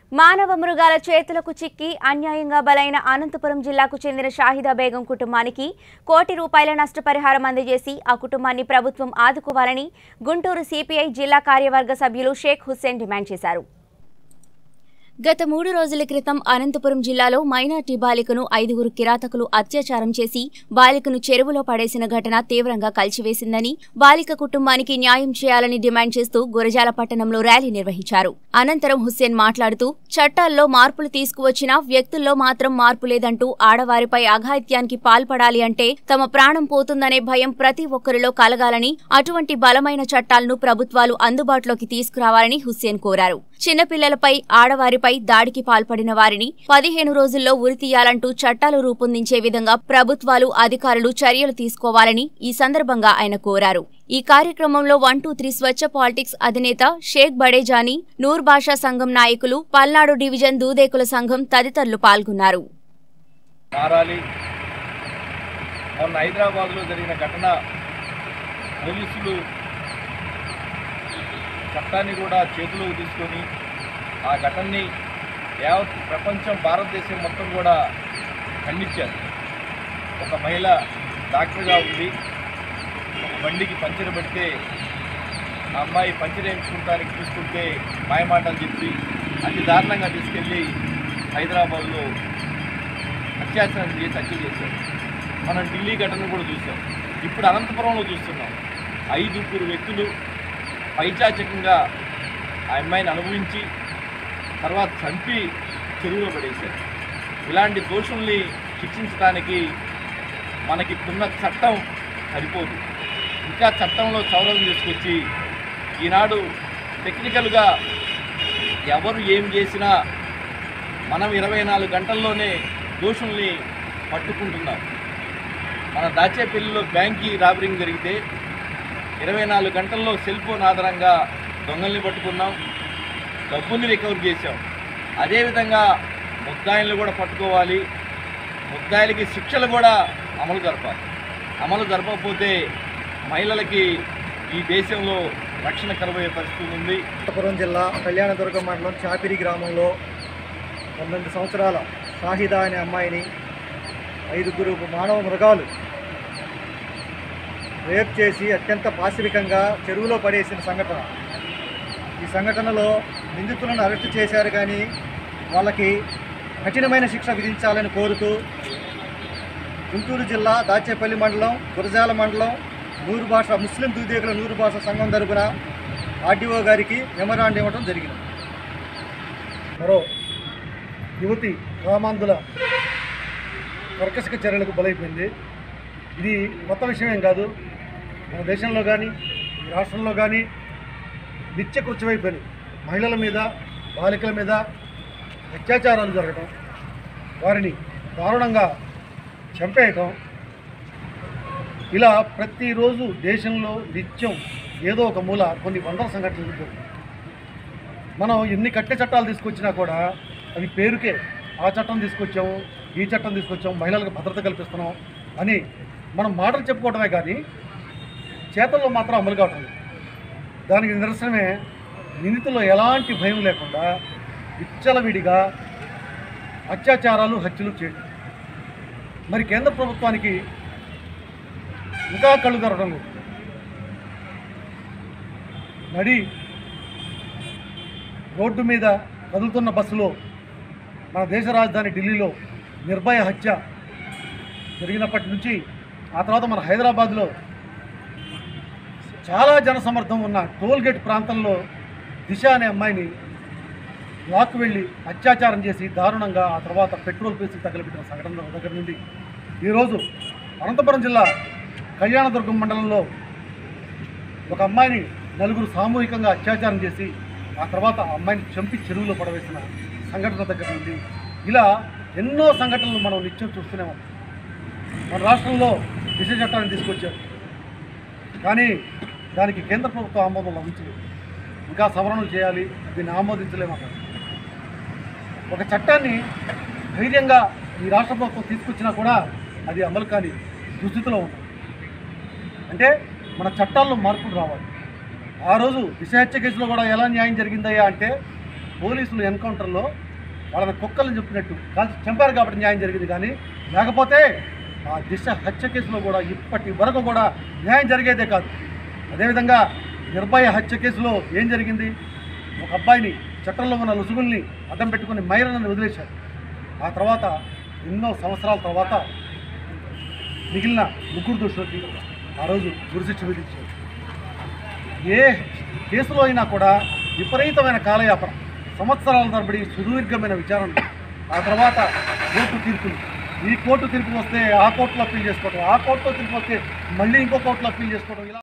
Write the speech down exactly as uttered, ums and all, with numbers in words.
మానవ మృగాల చేతులకు చిక్కి అన్యాయంగా బలైన అనంతపురం జిల్లాకు చెందిన షాహిదా బేగం కుటుంబానికి కోటి రూపాయల నష్టపరిహారం అందజేసి ఆ కుటుంబాన్ని ప్రభుత్వం ఆదుకోవాలని గుంటూరు సిపిఐ జిల్లా కార్యవర్గ సభ్యులు షేక్ హుస్సేన్ డిమాండ్ చేశారు. గత మూడు రోజుల క్రితం అనంతపురం జిల్లాలో మైనార్టీ బాలికను ఐదుగురు కిరాతకులు అత్యాచారం చేసి బాలికను చెరువులో పడేసిన ఘటన తీవ్రంగా కలిచివేసిందని, బాలిక కుటుంబానికి న్యాయం చేయాలని డిమాండ్ చేస్తూ గురజాల పట్టణంలో ర్యాలీ నిర్వహించారు. అనంతరం హుస్సేన్ మాట్లాడుతూ, చట్టాల్లో మార్పులు తీసుకువచ్చినా వ్యక్తుల్లో మాత్రం మార్పు లేదంటూ ఆడవారిపై అఘాయిత్యానికి పాల్పడాలి అంటే తమ ప్రాణం పోతుందనే భయం ప్రతి ఒక్కరిలో కలగాలని, అటువంటి బలమైన చట్టాలను ప్రభుత్వాలు అందుబాటులోకి తీసుకురావాలని హుస్సేన్ కోరారు. చిన్నపిల్లలపై ఆడవారిపై దాడికి పాల్పడిన వారిని పదిహేను రోజుల్లో ఉరితీయాలంటూ చట్టాలు రూపొందించే విధంగా ప్రభుత్వాలు అధికారులు చర్యలు తీసుకోవాలని ఈ సందర్భంగా ఆయన కోరారు. ఈ కార్యక్రమంలో one two three Swachh politics అధినేత షేక్ బడేజానీ, నూర్ భాషా సంఘం నాయకులు, పల్నాడు డివిజన్ దూదేకుల సంఘం తదితరులు పాల్గొన్నారు. హైదరాబాద్ లో జరిగిన ఘటన పోలీసులు చట్టాన్ని కూడా చేతిలోకి తీసుకొని ఆ ఘటనని యావత్ ప్రపంచం, భారతదేశం మొత్తం కూడా ఖండించారు. ఒక మహిళ డాక్టర్గా ఉంది, ఒక బండికి పంచర్ పెడితే ఆ అమ్మాయి పంచర్ వేయించుకుంటానికి తీసుకుంటే మాయమాటలు చెప్పి అతి దారుణంగా తీసుకెళ్ళి హైదరాబాద్లో అత్యాచారం చేసి హత్య చేశారు. మనం ఢిల్లీ ఘటన కూడా చూసాం. ఇప్పుడు అనంతపురంలో చూస్తున్నాం. ఐదుగురు వ్యక్తులు పైచాచకంగా ఆ అమ్మాయిని అనుభవించి తర్వాత చంపి చెరువులో పడేశారు. ఇలాంటి దోషుల్ని శిక్షించడానికి మనకిప్పుడున్న చట్టం సరిపోదు. ఇంకా చట్టంలో సవరణ తీసుకొచ్చి ఈనాడు టెక్నికల్గా ఎవరు ఏం చేసినా మనం ఇరవై నాలుగు గంటల్లోనే దోషుల్ని పట్టుకుంటున్నాం. మన దాచేపల్లిలో బ్యాంకీ రాబరింగ్ జరిగితే ఇరవై నాలుగు గంటల్లో సెల్ ఫోన్ ఆధారంగా దొంగల్ని పట్టుకున్నాం, డబ్బుల్ని రికవర్ చేశాం. అదేవిధంగా ముద్దాయిలను కూడా పట్టుకోవాలి, ముద్దాయిలకి శిక్షలు కూడా అమలు జరపాలి. అమలు జరపకపోతే మహిళలకి ఈ దేశంలో రక్షణ కరువయ్యే పరిస్థితి ఉంది. అనంతపురం జిల్లా కళ్యాణదుర్గం మండలం చాపిరి గ్రామంలో పంతొమ్మిది సంవత్సరాల షాహిదా అనే అమ్మాయిని ఐదుగురు మానవ మృగాలు రేప్ చేసి అత్యంత పాశవికంగా చెరువులో పడేసిన సంఘటన. ఈ సంఘటనలో నిందితులను అరెస్టు చేశారు, కానీ వాళ్ళకి కఠినమైన శిక్ష విధించాలని కోరుతూ గుంటూరు జిల్లా దాచేపల్లి మండలం, గురజాల మండలం నూరు భాష ముస్లిం దూదేకుల నూరు భాష సంఘం తరపున ఆర్డీఓ గారికి మెమరాండం ఇవ్వడం జరిగింది. మరో యువతి కామాంధుల కర్కశక చర్యలకు బలైపోయింది. ఇది కొత్త విషయమేం కాదు. మన దేశంలో కానీ ఈ రాష్ట్రంలో కానీ నిత్య కృత్యమైపోయినాయి. మహిళల మీద, బాలికల మీద అత్యాచారాలు జరగటం, వారిని దారుణంగా చంపేయటం, ఇలా ప్రతిరోజు దేశంలో నిత్యం ఏదో ఒక మూల కొన్ని వందల సంఘటనలు జరుగుతాయి. మనం ఎన్ని కఠిన చట్టాలు తీసుకొచ్చినా కూడా అవి పేరుకే, ఆ చట్టం తీసుకొచ్చాము, ఈ చట్టం తీసుకొచ్చాము, మహిళలకు భద్రత కల్పిస్తున్నాం అని మనం మాటలు చెప్పుకోవడమే కానీ చేతల్లో మాత్రం అమలు కావటం లేదు. దానికి నిదర్శనమే నిందితుల్లో ఎలాంటి భయం లేకుండా విచ్చలవిడిగా అత్యాచారాలు, హత్యలు చేయడం. మరి కేంద్ర ప్రభుత్వానికి ఇంకా కళ్ళు తెరవడం లేదు. నడి రోడ్డు మీద కదులుతున్న బస్సులో మన దేశ రాజధాని ఢిల్లీలో నిర్భయ హత్య జరిగినప్పటి నుంచి ఆ తర్వాత మన హైదరాబాద్లో చాలా జనసమర్థం ఉన్న టోల్గేట్ ప్రాంతంలో దిశ అనే అమ్మాయిని లాక్కు వెళ్ళి అత్యాచారం చేసి దారుణంగా ఆ తర్వాత పెట్రోల్ పేసి తగలబెట్టిన సంఘటన దగ్గర నుండి ఈరోజు అనంతపురం జిల్లా కళ్యాణదుర్గం మండలంలో ఒక అమ్మాయిని నలుగురు సామూహికంగా అత్యాచారం చేసి ఆ తర్వాత ఆ అమ్మాయిని చంపి చెరువులో పడవేసిన సంఘటన దగ్గర నుండి ఇలా ఎన్నో సంఘటనలు మనం నిత్యం చూస్తూనే ఉన్నాం. మన రాష్ట్రంలో దిశ చట్టాన్ని తీసుకొచ్చారు, కానీ దానికి కేంద్ర ప్రభుత్వం ఆమోదం లభించలేదు. ఇంకా సవరణలు చేయాలి, దీన్ని ఆమోదించలేమన్నారు. ఒక చట్టాన్ని ధైర్యంగా ఈ రాష్ట్ర ప్రభుత్వం తీసుకొచ్చినా కూడా అది అమలు కాని దుస్థితిలో ఉంది. అంటే మన చట్టాల్లో మార్పులు రావాలి. ఆ రోజు దిశ హత్య కేసులో కూడా ఎలా న్యాయం జరిగిందయ్యా అంటే పోలీసులు ఎన్కౌంటర్లో వాళ్ళని కుక్కలను చెప్పినట్టు కాల్చి చంపారు కాబట్టి న్యాయం జరిగింది. కానీ లేకపోతే ఆ దిశ హత్య కేసులో కూడా ఇప్పటి వరకు కూడా న్యాయం జరిగేదే కాదు. అదేవిధంగా నిర్భయ హత్య కేసులో ఏం జరిగింది? ఒక అబ్బాయిని చట్టంలో ఉన్న రుజువుల్ని అడ్డం పెట్టుకుని మైరనని వదిలేశారు. ఆ తర్వాత ఎన్నో సంవత్సరాల తర్వాత మిగిలిన ముగ్గురు దోషులకి ఆ రోజు గురిశిక్ష విధించారు. ఏ కేసులో అయినా కూడా విపరీతమైన కాలయాపన, సంవత్సరాల తరబడి సుదీర్ఘమైన విచారణ, ఆ తర్వాత కోర్టు తీర్పులు, ఈ కోర్టు తీర్పు వస్తే ఆ కోర్టులో అప్పీల్ చేసుకోవడం, ఆ కోర్టులో తీర్పు వస్తే మళ్ళీ ఇంకో కోర్టులో అప్పీల్ చేసుకోవడం, ఇలా